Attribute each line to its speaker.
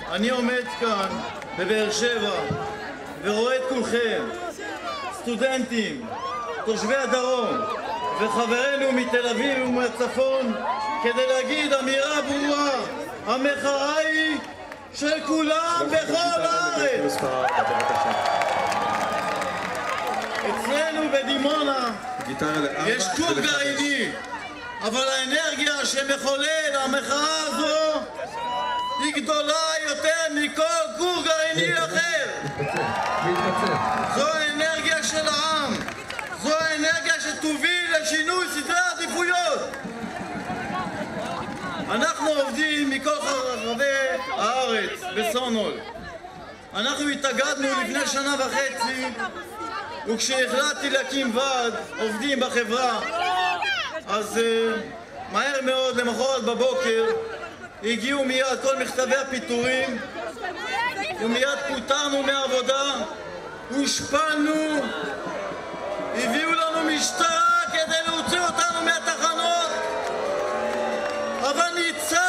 Speaker 1: אני עומד כאן בבאר שבע ורואה את כולכם, סטודנטים, תושבי הדרום וחברינו מתל אביב ומהצפון, כדי להגיד אמירה ברורה: המחאה היא של כולם בכל הארץ. אצלנו בדימונה יש כור גרעיני, אבל האנרגיה שמחולל המחאה הזו היא גדולה יותר מכל כור גרעיני אחר. זו האנרגיה של העם, זו האנרגיה שתוביל לשינוי סדרי העדיפויות. אנחנו עובדים מכל רחבי הארץ בסונול. אנחנו התאגדנו לפני שנה וחצי, וכשהחלטתי להקים ועד עובדים בחברה, אז מהר מאוד למחרת בבוקר הגיעו מיד כל מכתבי הפיטורים, ומיד פוטרנו מהעבודה, הושפלנו, הביאו לנו משטרה כדי להוציא אותנו מהתחנות, אבל ניצחנו.